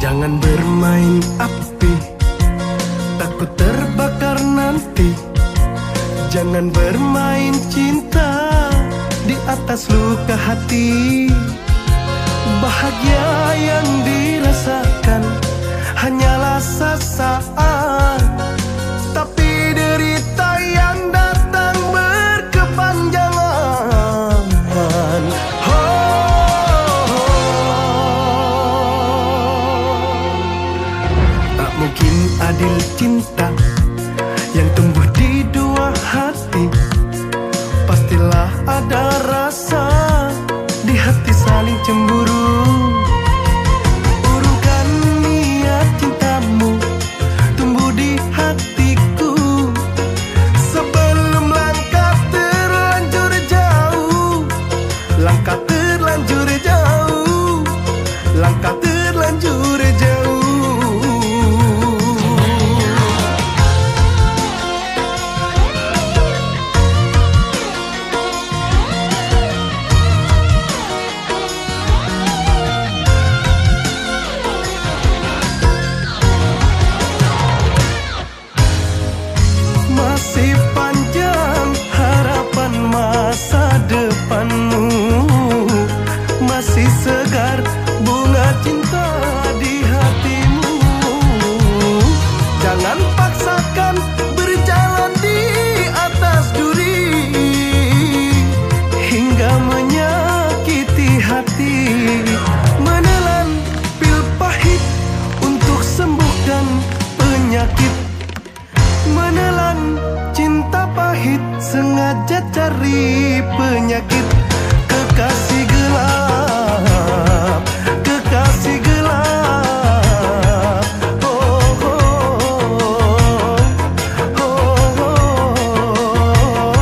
Jangan bermain api, takut terbakar nanti. Jangan bermain cinta di atas luka hati. Bahagia yang dirasakan hanyalah sesaat, tapi derita yang datang berkepanjangan. Tak mungkin adil cinta yang tumbuh di dua hati. Pastilah ada rasa di hati saling cemburu. Urungkan niat cintamu tumbuh di hatiku sebelum langkah terlanjur jauh. Langkah terlanjur jauh. Langkah terlanjur jauh. Masih panjang harapan masa depanmu, masih segar bunga cinta di hatimu. Jangan paksakan berjalan di atas duri hingga menyakiti hati. Menelan pil pahit untuk sembuhkan penyakit. Menelan cinta pahit sengaja cari penyakit. Kekasih gelap, kekasih gelap. Oh, oh, oh, oh, oh,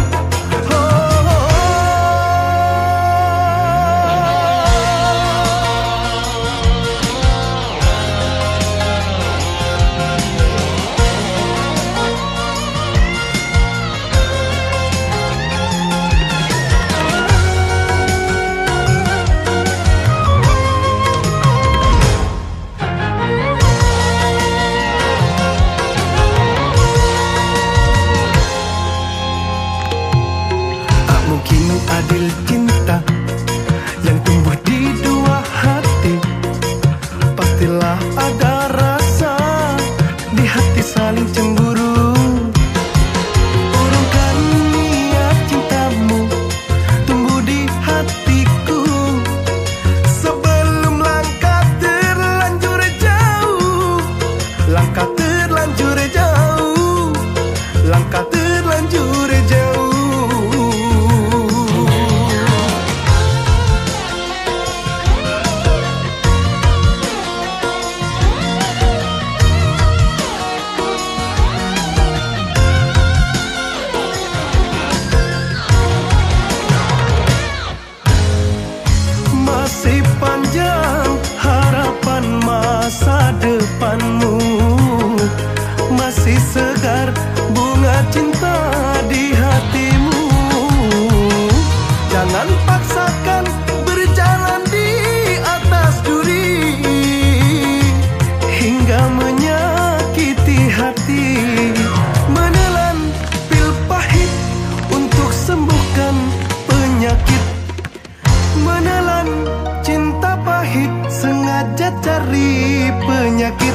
mungkin adil cinta yang tumbuh di dua hati. Pastilah ada rasa di hati saling cemburu. Urungkan niat cintamu tumbuh di hatiku sebelum langkah terlanjur jauh. Langkah terlanjur jauh. Langkah terlanjur jauh. Masih panjang harapan masa depanmu, masih segar bunga cinta di hatimu. Jangan paksakan berjalan di atas duri hingga menyakiti hati. Menelan pil pahit untuk sembuhkan penyakit. Menelan cinta pahit sengaja cari penyakit.